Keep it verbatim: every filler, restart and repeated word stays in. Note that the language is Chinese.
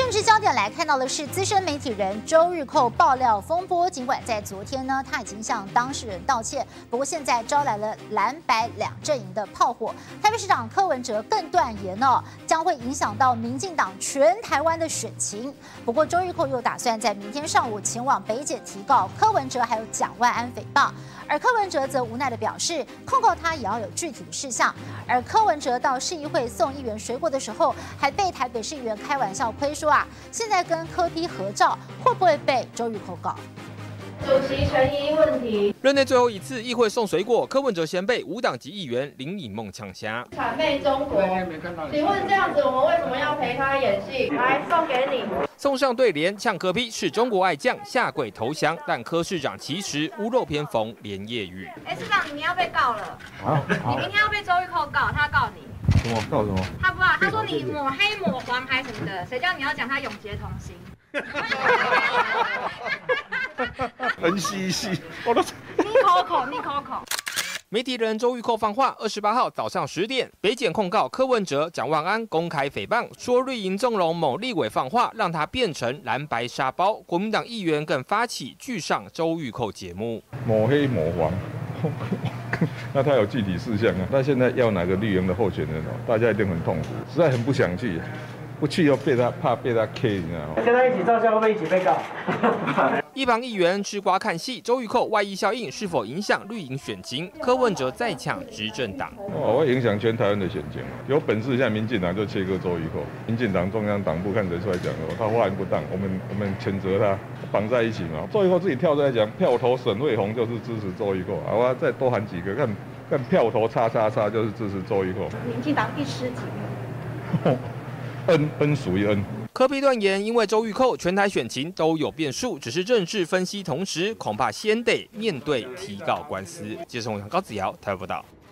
政治焦点来看到的是资深媒体人周玉蔻爆料风波。尽管在昨天呢，他已经向当事人道歉，不过现在招来了蓝白两阵营的炮火。台北市长柯文哲更断言哦，将会影响到民进党全台湾的选情。不过周玉蔻又打算在明天上午前往北检提告柯文哲还有蒋万安诽谤，而柯文哲则无奈地表示，控告他也要有具体的事项。而柯文哲到市议会送议员水果的时候，还被台北市议员开玩笑亏说啊，现在跟柯 P 合照，会不会被周玉蔻告？ 主席权益问题。 任内最后一次议会送水果，柯文哲先被无党籍议员林颖梦呛瞎。 谄媚中国，请问这样子我们为什么要陪他演戏？来送给你。 送上对联，呛柯 P 是中国爱将，下跪投降。但柯市长其实屋漏偏逢连夜雨。 哎，市长，你要被告了。 好， 你明天要被周玉蔻告，他告你。 什么告什么？ 他不知道，他说你抹黑抹黄还什么的，谁叫你要讲他永结同心？ 很细细，我都。 你口口，你口口。 媒体人周玉蔻放话，二十八号早上十点，北检控告柯文哲、蒋万安公开诽谤，说绿营纵容某立委放话，让他变成蓝白沙包。国民党议员更发起拒上周玉蔻节目， 抹黑抹黄。那他有具体事项啊？他现在要哪个绿营的候选人哦？大家一定很痛苦，实在很不想去，不去又被他怕被他 K， 你知道吗？ 现在一起照相会不会一起被告？ 一旁议员吃瓜看戏，周玉蔻外溢效应是否影响绿营选情？柯文哲再抢执政党， 哦，会影响全台湾的选情。有本事现在民进党就切割周玉蔻，民进党中央党部看谁出来讲哦，他话言不当，我们我们谴责他，绑在一起嘛。周玉蔻自己跳出来讲，票投沈慧虹就是支持周玉蔻，好啊，再多喊几个，看看票投叉叉叉就是支持周玉蔻。 民进党一失几名？ 恩恩属于恩。 柯 P 断言，因为周玉蔻全台选情都有变数，只是政治分析同时，恐怕先得面对提告官司。记者王高子尧台湾报道。